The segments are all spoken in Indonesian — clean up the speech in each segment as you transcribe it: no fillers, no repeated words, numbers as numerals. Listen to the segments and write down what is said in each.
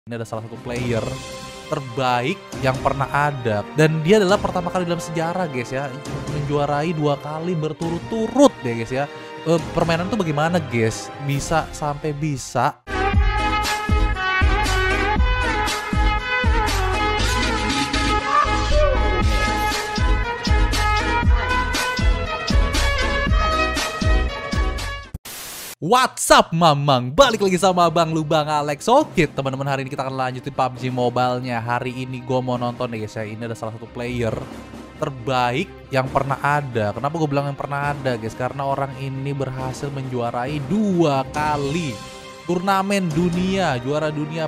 Ini adalah salah satu player terbaik yang pernah ada, dan dia adalah pertama kali dalam sejarah guys ya menjuarai 2 kali berturut-turut ya guys ya. Permainan tuh bagaimana guys bisa sampai bisa What's up Mamang, balik lagi sama Abang lu Bang Alex. Oke teman-teman, hari ini kita akan lanjutin PUBG Mobile-nya. Hari ini gue mau nonton ya guys ya. Ini ada salah satu player terbaik yang pernah ada. Kenapa gue bilang yang pernah ada guys? Karena orang ini berhasil menjuarai 2 kali turnamen dunia, juara dunia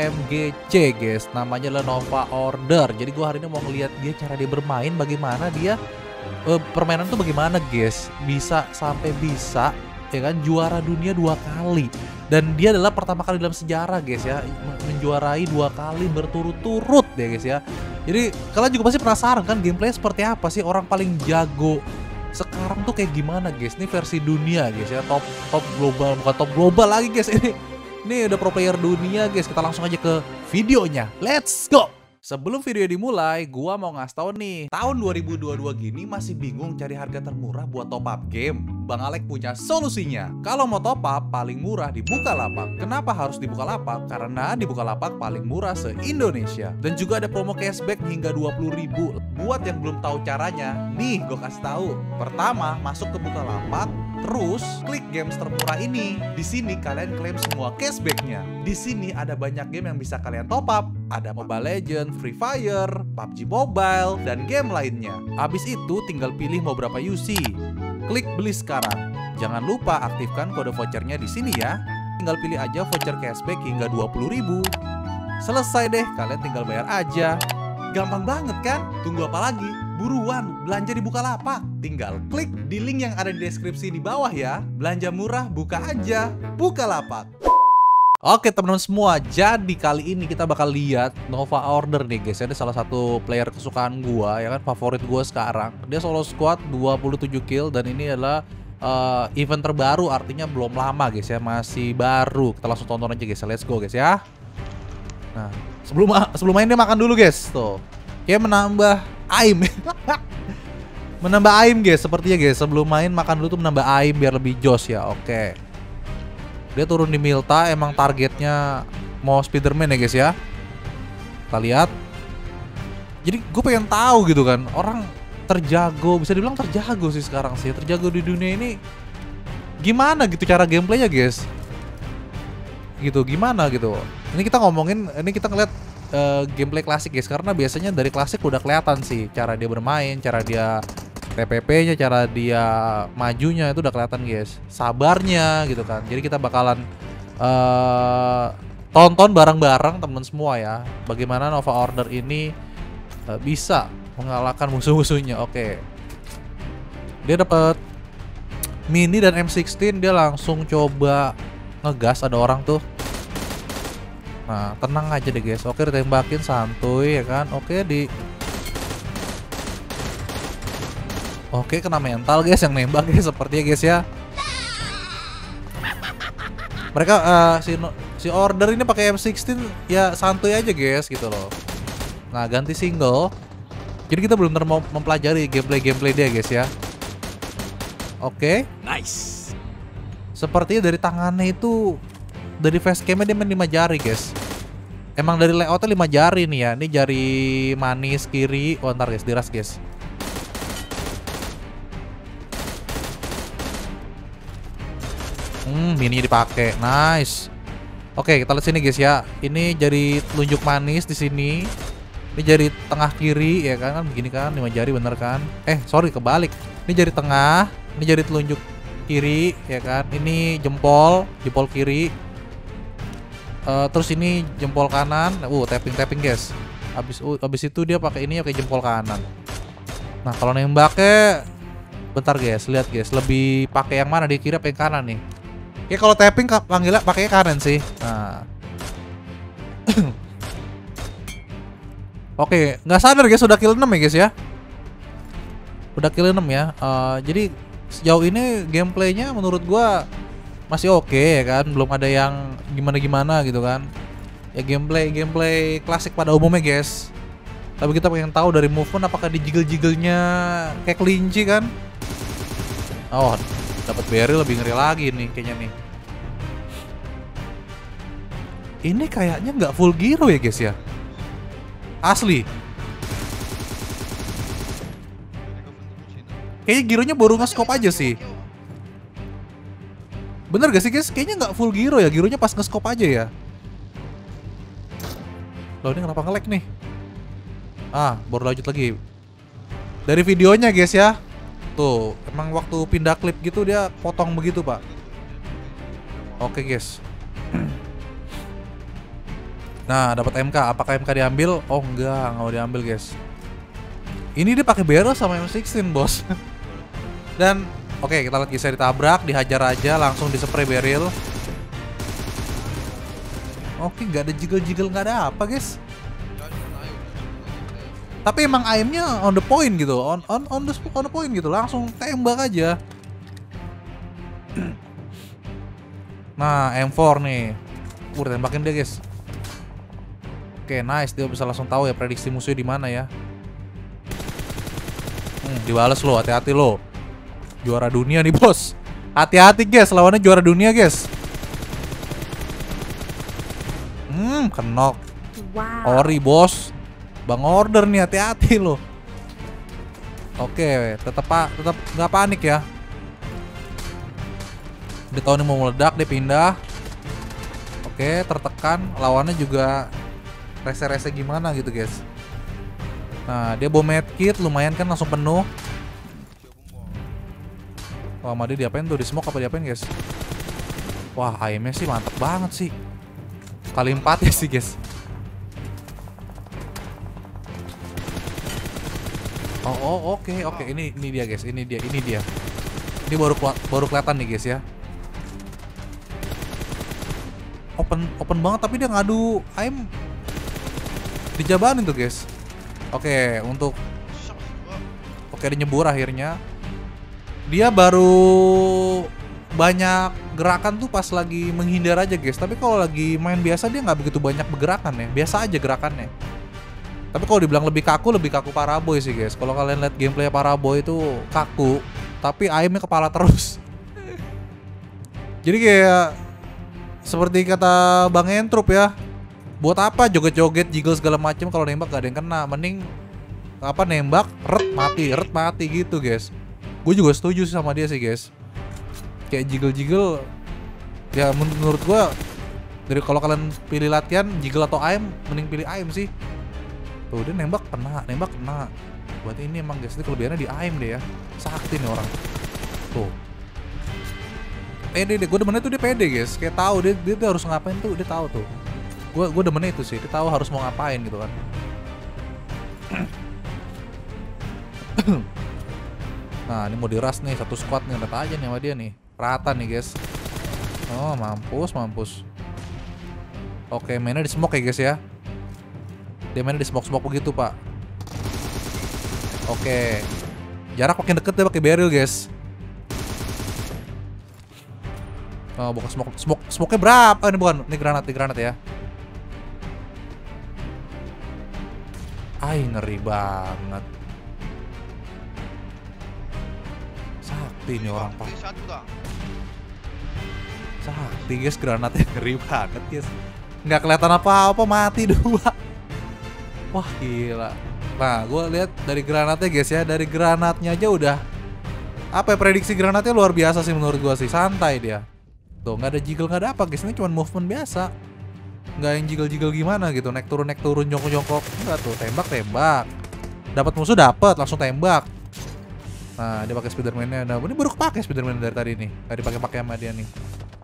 PMGC guys. Namanya adalah Nova Order. Jadi gue hari ini mau ngeliat dia, cara dia bermain, bagaimana dia permainan tuh bagaimana guys bisa sampai bisa ya kan juara dunia 2 kali, dan dia adalah pertama kali dalam sejarah guys ya menjuarai 2 kali berturut-turut ya guys ya. Jadi kalian juga pasti penasaran kan gameplay seperti apa sih, orang paling jago sekarang tuh kayak gimana guys. Ini versi dunia guys ya, top global, bukan top global lagi guys, ini udah pro player dunia guys. Kita langsung aja ke videonya, let's go. Sebelum video dimulai, gua mau ngasih tau nih, tahun 2022 gini masih bingung cari harga termurah buat top up game? Bang Alex punya solusinya. Kalau mau top up paling murah di Bukalapak. Kenapa harus di Bukalapak? Karena di Bukalapak paling murah se-Indonesia. Dan juga ada promo cashback hingga 20.000. Buat yang belum tahu caranya, nih gue kasih tahu. Pertama, masuk ke Bukalapak, terus klik games termurah ini. Di sini kalian klaim semua cashbacknya. Di sini ada banyak game yang bisa kalian top up. Ada Mobile Legends, Free Fire, PUBG Mobile, dan game lainnya. Abis itu tinggal pilih mau berapa UC. Klik beli sekarang. Jangan lupa aktifkan kode vouchernya di sini ya. Tinggal pilih aja voucher cashback hingga 20.000. Selesai deh, kalian tinggal bayar aja. Gampang banget kan? Tunggu apa lagi? Buruan belanja di Bukalapak. Tinggal klik di link yang ada di deskripsi di bawah ya. Belanja murah buka aja Bukalapak. Oke teman-teman semua, jadi kali ini kita bakal lihat Nova Order nih guys. Ini salah satu player kesukaan gua ya kan, favorit gua sekarang. Dia solo squad 27 kill, dan ini adalah event terbaru, artinya belum lama guys ya, masih baru. Kita langsung tonton aja guys, let's go guys ya. Nah, sebelum main dia makan dulu guys. Tuh. Kayak menambah aim. Menambah aim guys, sepertinya guys. Sebelum main makan dulu tuh menambah aim biar lebih jos ya. Oke. Dia turun di Milta, emang targetnya mau Spiderman ya guys ya. Kita lihat. Jadi gue pengen tahu gitu kan, orang terjago, bisa dibilang terjago sih sekarang sih, terjago di dunia ini gimana gitu cara gameplaynya guys. Gitu, gimana gitu. Ini kita ngomongin, ini kita ngeliat gameplay klasik guys, karena biasanya dari klasik udah kelihatan sih cara dia bermain, cara dia TPP-nya, cara dia majunya itu udah kelihatan guys. Sabarnya gitu kan. Jadi kita bakalan tonton bareng-bareng temen semua ya, bagaimana Nova Order ini bisa mengalahkan musuh-musuhnya. Oke. Dia dapat mini dan M16, dia langsung coba ngegas, ada orang tuh. Nah, tenang aja deh guys. Oke, ditembakin santuy ya kan. Oke, kena mental guys yang nembak guys, sepertinya guys ya. Mereka si Order ini pakai M16 ya santuy aja guys gitu loh. Nah, ganti single. Jadi kita belum mau mempelajari gameplay dia guys ya. Oke. Nice. Sepertinya dari tangannya itu, dari facecamnya dia main 5 jari guys. Emang dari layoutnya 5 jari nih ya. Ini jari manis kiri. Oh ntar guys, diras guys. Mini dipakai, nice. Oke, kita lihat sini guys ya. Ini jari telunjuk manis di sini. Ini jari tengah kiri ya kan, begini kan, 5 jari bener kan? Sorry kebalik. Ini jari tengah, ini jari telunjuk kiri ya kan. Ini jempol kiri. Terus ini jempol kanan. Tapping guys. Abis itu dia pakai ini ya, kayak jempol kanan. Nah, kalau nembaknya bentar guys, lihat guys, lebih pakai yang mana, di kiri apa yang kanan nih? Ya kalau tapping panggilnya pakai kanan sih. Nah. Oke, nggak sadar guys, udah kill 6 ya guys ya. Udah kill 6 ya. Jadi sejauh ini gameplaynya menurut gua masih oke ya kan, belum ada yang gimana-gimana gitu kan. Ya gameplay klasik pada umumnya guys. Tapi kita pengen tahu dari movement apakah di jiggle-jigglenya kayak kelinci kan? Oh, dapat barrel lebih ngeri lagi nih kayaknya nih. Ini kayaknya nggak full gyro ya guys ya. Asli. Kayaknya gyronya baru nge-scope aja sih. Bener gak sih guys? Kayaknya nggak full gyro ya. Gyronya pas nge-scope aja ya. Loh ini kenapa nge-lag nih? Ah, baru lanjut lagi. Dari videonya guys ya. Tuh, emang waktu pindah klip gitu dia potong begitu pak. Oke guys. Nah, dapat MK. Apakah MK diambil? Oh enggak mau diambil guys. Ini dia pakai barrel sama M16 bos. Dan oke, kita lihat bisa ditabrak, dihajar aja, langsung dispray barrel. Oke, nggak ada jiggle-jiggle, nggak ada apa guys. Tapi emang aimnya on the point gitu, on the point gitu, langsung tembak aja. Nah, M4 nih, udah tembakin dia guys. Oke, nice, dia bisa langsung tahu ya prediksi musuhnya di mana ya. Dibales lo, hati-hati lo. Juara dunia nih bos. Hati-hati guys, lawannya juara dunia guys. Kenok. Wow. Ori bos. Bang order nih, hati-hati lo. Oke, tetap nggak panik ya. Dia tahu nih mau meledak, dia pindah. Oke, tertekan. Lawannya juga rese-rese gimana gitu guys. Nah, dia bawa medkit, lumayan kan langsung penuh. Wah, sama dia diapain tuh? Di smoke apa diapain guys? Wah, aimnya sih mantep banget sih. Kali 4 ya sih guys. Oh, oke. Ini dia guys, ini dia. Ini baru kelihatan nih guys ya. Open banget tapi dia ngadu aim. Dijabanin tuh guys. Oke, dia nyebur akhirnya. Dia baru banyak gerakan tuh pas lagi menghindar aja guys. Tapi kalau lagi main biasa dia nggak begitu banyak bergerakan ya. Biasa aja gerakannya. Tapi kalau dibilang lebih kaku Paraboy sih guys. Kalau kalian lihat gameplay Paraboy itu kaku, tapi aimnya kepala terus. Jadi kayak seperti kata Bang Entrup ya. Buat apa joget-joget, jiggle segala macam kalau nembak gak ada yang kena. Mending apa nembak, ret mati gitu guys. Gue juga setuju sama dia sih guys. Kayak jiggle-jiggle ya menurut gue dari kalau kalian pilih latihan jiggle atau aim, mending pilih aim sih. Tuh dia nembak kena. Buat ini emang guys, ini kelebihannya di aim deh ya. Sakti nih orang. Tuh. Pede deh, gue demennya tuh dia pede guys. Kayak tahu dia tuh harus ngapain tuh, dia tahu tuh. Gue demennya itu sih, dia tahu harus mau ngapain gitu kan. Nah, ini mau diras nih satu squad nih, rata aja nih sama dia nih. Rata nih guys. Oh, mampus. Oke, mainnya di smoke ya guys ya. Dia mainnya di smoke begitu, Pak. Oke. Jarak makin deket dia pakai barrel, guys. Oh, bukan smoke-nya berapa? Ini bukan, ini granat ya. Ay, ngeri banget. Sakti nih orang, Pak. Sakti, guys, granatnya ngeri banget, guys. Nggak kelihatan apa-apa, mati dua. Wah, gila. Nah, gue lihat dari granatnya guys ya. Dari granatnya aja udah apa ya, prediksi granatnya luar biasa sih menurut gue sih. Santai dia. Tuh, nggak ada jiggle, nggak ada apa guys. Ini cuma movement biasa. Nggak yang jiggle gimana gitu. Naik turun, jongkok. Enggak tuh, tembak. Dapat musuh dapat, langsung tembak. Nah, dia pakai Spiderman-nya. Nah, ini baru kepake Spiderman dari tadi nih. Nggak dipakai sama dia nih.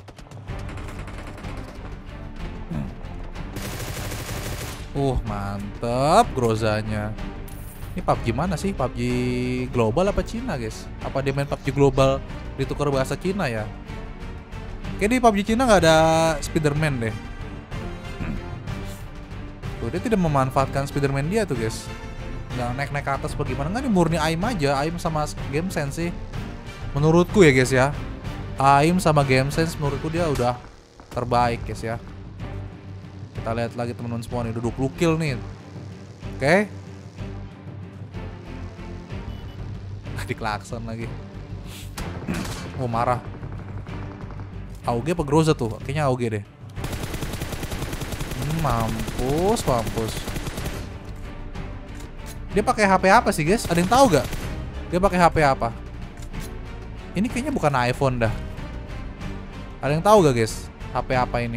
Mantep Grozanya. Ini PUBG mana sih? PUBG global apa Cina guys? Apa dia main PUBG global ditukar bahasa Cina ya? Kayak di PUBG Cina nggak ada Spiderman deh. Tuh, dia tidak memanfaatkan Spiderman dia tuh guys. Nggak naik ke atas bagaimana? Nggak, nih murni aim aja. Aim sama game sense sih menurutku ya guys ya. Aim sama game sense menurutku dia udah terbaik guys ya. Kita lihat lagi teman-teman semua nih, udah 20 kill nih. Oke. Diklakson lagi. Oh marah. AUG apa Groza tuh? Kayaknya AUG deh. Mampus. Dia pakai HP apa sih guys? Ada yang tahu gak? Dia pakai HP apa? Ini kayaknya bukan iPhone dah. Ada yang tahu gak guys? HP apa ini?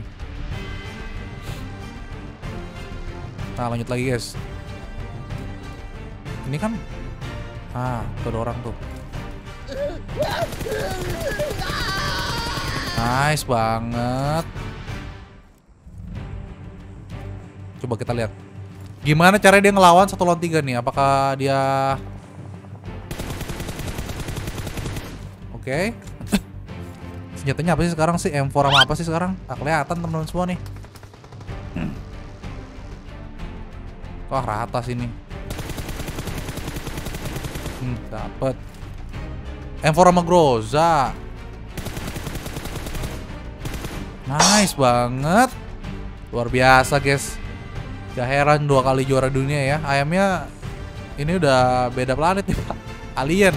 Nah lanjut lagi guys. Ini kan tuh ada orang tuh. Nice banget. Coba kita lihat gimana cara dia ngelawan 1 lawan 3 nih. Apakah dia oke. Senjatanya apa sih sekarang sih? M4 sama apa sih sekarang? Tak kelihatan teman-teman semua nih. Wah rata sini. Dapet M4 sama Groza. Nice banget. Luar biasa guys. Gak heran 2 kali juara dunia ya. Ayamnya ini udah beda planet nih Pak. Alien.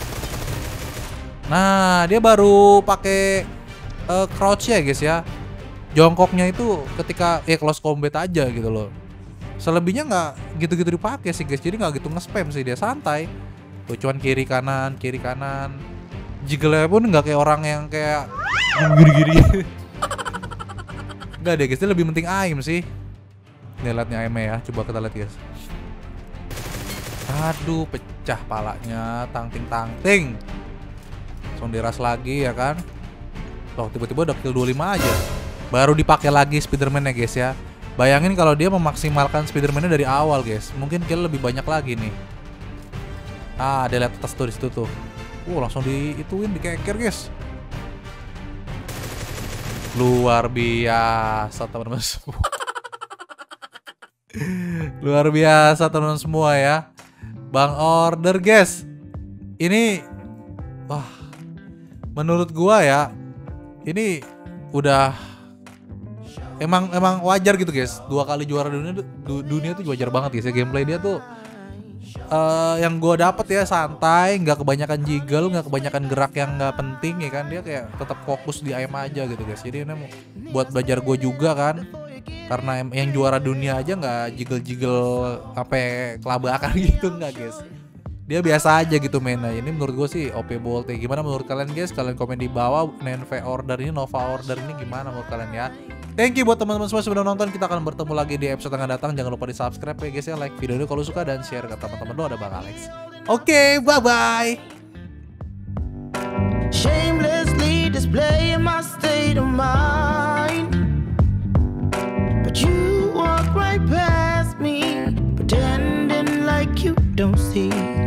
Nah dia baru pakai crouch ya guys ya. Jongkoknya itu ketika close combat aja gitu loh. Selebihnya nggak gitu-gitu dipakai sih guys. Jadi nggak gitu nge-spam sih, dia santai. Tuh cuman kiri kanan. Jiggle-nya pun nggak kayak orang yang kayak giri-giri. Nggak deh guys, dia lebih penting aim sih. Nih liatnya aimnya ya, coba kita lihat guys. Aduh pecah palanya, tangting. Langsung diras lagi ya kan. Loh tiba-tiba udah kill 25 aja. Baru dipakai lagi Spiderman-nya guys ya. Bayangin kalau dia memaksimalkan Spiderman-nya dari awal guys. Mungkin kill lebih banyak lagi nih. Dia lihat atas tuh di situ tuh. Langsung diituin, dikeker guys. Luar biasa teman-teman semua. Luar biasa teman-teman semua ya. Bang Order guys. Ini menurut gua ya, ini udah emang wajar gitu guys. 2 kali juara dunia tuh wajar banget guys ya. Gameplay dia tuh yang gue dapet ya santai, nggak kebanyakan jiggle, nggak kebanyakan gerak yang nggak penting ya kan. Dia kayak tetap fokus di aim aja gitu guys. Jadi ini buat belajar gue juga kan, karena yang juara dunia aja nggak jiggle sampai kelabakan gitu nggak guys. Dia biasa aja gitu mainnya. Ini menurut gue sih OP Bolt. Gimana menurut kalian guys? Kalian komen di bawah. NV Order ini, Nova Order ini gimana menurut kalian ya? Thank you buat teman-teman semua sudah nonton. Kita akan bertemu lagi di episode yang akan datang. Jangan lupa di subscribe ya guys ya. Like video ini kalau suka dan share ke teman-teman lo. Ada Bang Alex. Oke, bye-bye. Shamelessly displaying my state of mind, but you walk right past me, pretending like you don't see.